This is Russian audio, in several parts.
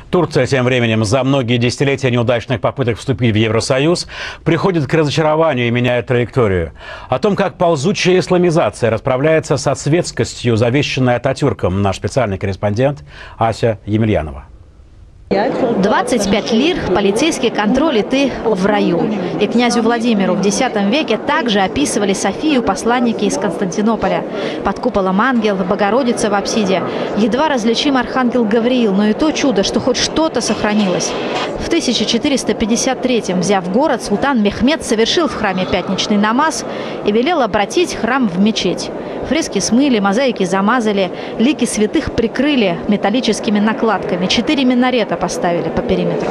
Турция тем временем за многие десятилетия неудачных попыток вступить в Евросоюз приходит к разочарованию и меняет траекторию. О том, как ползучая исламизация расправляется со светскостью, завещанной Ататюрком, наш специальный корреспондент Ася Емельянова. 25 лир, полицейский контроль, и ты в раю. И князю Владимиру в X веке также описывали Софию посланники из Константинополя. Под куполом ангел, Богородица в апсиде. Едва различим архангел Гавриил, но и то чудо, что хоть что-то сохранилось. В 1453-м, взяв город, султан Мехмед совершил в храме пятничный намаз и велел обратить храм в мечеть. Фрески смыли, мозаики замазали, лики святых прикрыли металлическими накладками. 4 минарета поставили по периметру.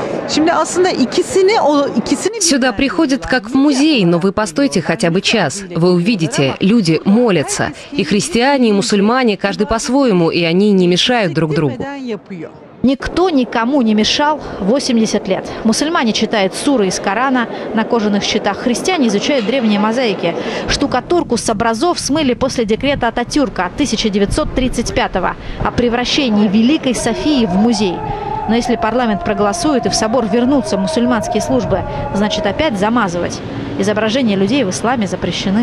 Сюда приходят как в музей, но вы постойте хотя бы час. Вы увидите, люди молятся. И христиане, и мусульмане, каждый по-своему, и они не мешают друг другу. Никто никому не мешал 80 лет. Мусульмане читают суры из Корана на кожаных щитах, христиане изучают древние мозаики. Штукатурку с образов смыли после декрета Ататюрка от 1935-го о превращении Великой Софии в музей. Но если парламент проголосует и в собор вернутся мусульманские службы, значит опять замазывать. Изображения людей в исламе запрещены.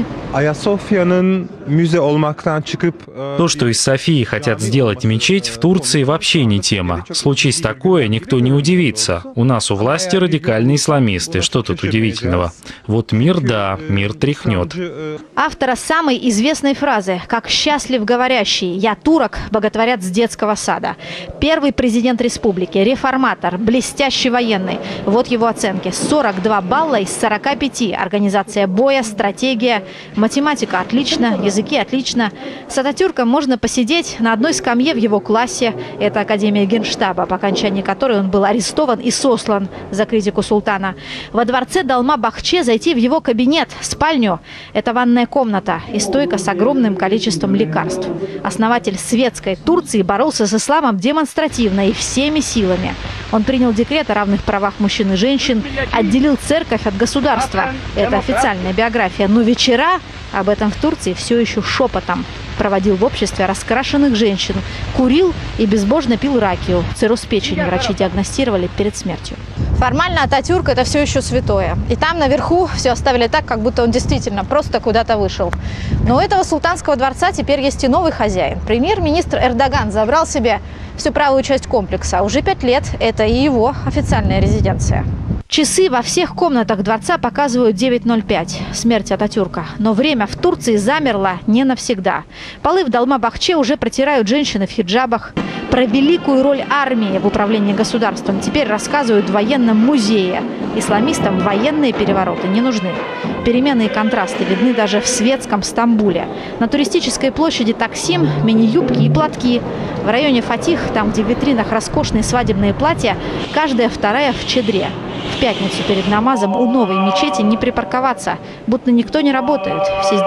То, что из Софии хотят сделать мечеть, в Турции вообще не тема. Случись такое, никто не удивится. У нас у власти радикальные исламисты. Что тут удивительного? Вот мир, да, мир тряхнет. Автора самой известной фразы «Как счастлив говорящий, я турок», боготворят с детского сада. Первый президент республики, реформатор, блестящий военный. Вот его оценки. 42 балла из 45. Организация боя, стратегия, математика отлично, языки отлично. С Ататюрком можно посидеть на одной скамье в его классе. Это Академия Генштаба, по окончании которой он был арестован и сослан за критику султана. Во дворце Долма-Бахче зайти в его кабинет, спальню – это ванная комната и стойка с огромным количеством лекарств. Основатель светской Турции боролся с исламом демонстративно и всеми силами. Он принял декрет о равных правах мужчин и женщин, отделил церковь от государства. Это официальная биография. Но вечера об этом в Турции все еще шепотом. Проводил в обществе раскрашенных женщин, курил и безбожно пил ракию. Цирроз печени врачи диагностировали перед смертью. Формально Ататюрк – это все еще святое. И там наверху все оставили так, как будто он действительно просто куда-то вышел. Но у этого султанского дворца теперь есть и новый хозяин. Премьер-министр Эрдоган забрал себе всю правую часть комплекса. Уже 5 лет это и его официальная резиденция. Часы во всех комнатах дворца показывают 9:05. Смерть Ататюрка. Но время в Турции замерло не навсегда. Полы в Долма-Бахче уже протирают женщины в хиджабах. Про великую роль армии в управлении государством теперь рассказывают в военном музее. Исламистам военные перевороты не нужны. Перемены и контрасты видны даже в светском Стамбуле. На туристической площади Таксим мини-юбки и платки. В районе Фатих, там, где в витринах роскошные свадебные платья, каждая вторая в чадре. В пятницу перед намазом у новой мечети не припарковаться, будто никто не работает, все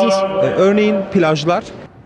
здесь.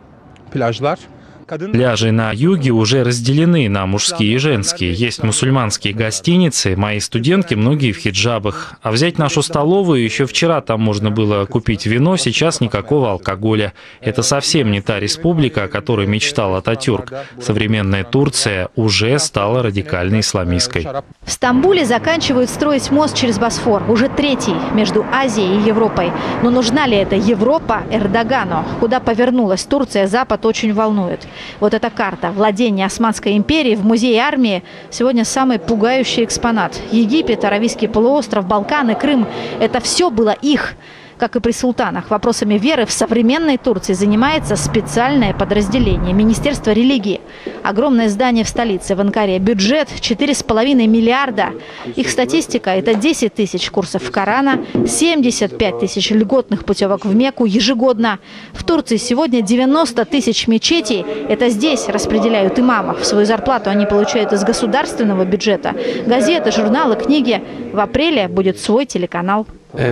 Пляжи на юге уже разделены на мужские и женские. Есть мусульманские гостиницы, мои студентки многие в хиджабах. А взять нашу столовую, еще вчера там можно было купить вино, сейчас никакого алкоголя. Это совсем не та республика, о которой мечтал Ататюрк. Современная Турция уже стала радикально исламистской. В Стамбуле заканчивают строить мост через Босфор, уже 3-й между Азией и Европой. Но нужна ли эта Европа Эрдогану? Куда повернулась Турция, Запад очень волнует. Вот эта карта владения Османской империи в музее армии сегодня самый пугающий экспонат. Египет, Аравийский полуостров, Балканы, Крым – это все было их. Как и при султанах, вопросами веры в современной Турции занимается специальное подразделение – Министерство религии. Огромное здание в столице, в Анкаре. Бюджет – 4,5 миллиарда. Их статистика – это 10 тысяч курсов Корана, 75 тысяч льготных путевок в Мекку ежегодно. В Турции сегодня 90 тысяч мечетей. Это здесь распределяют имамов. Свою зарплату они получают из государственного бюджета. Газеты, журналы, книги. В апреле будет свой телеканал.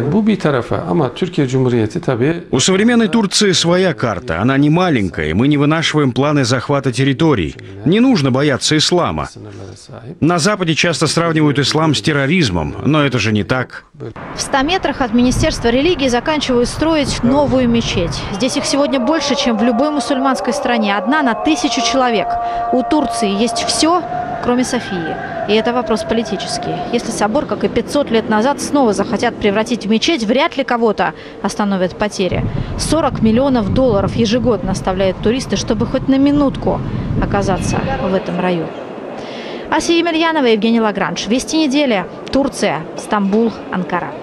У современной Турции своя карта. Она не маленькая, и мы не вынашиваем планы захвата территорий. Не нужно бояться ислама. На Западе часто сравнивают ислам с терроризмом, но это же не так. В 100 метрах от Министерства религии заканчивают строить новую мечеть. Здесь их сегодня больше, чем в любой мусульманской стране. 1 на 1000 человек. У Турции есть все, кроме Софии. И это вопрос политический. Если собор, как и 500 лет назад, снова захотят превратить в мечеть, вряд ли кого-то остановят потери. 40 миллионов долларов ежегодно оставляют туристы, чтобы хоть на минутку оказаться в этом раю. Асия Емельянова, Евгений Лагранж. Вести недели. Турция. Стамбул. Анкара.